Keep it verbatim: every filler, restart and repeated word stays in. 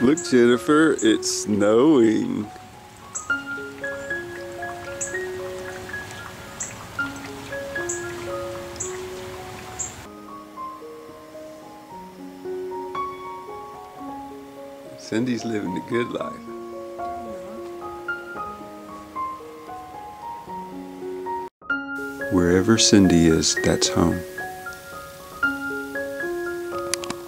Look, Jennifer, it's snowing. Cindy's living the good life. Wherever Cindy is, that's home.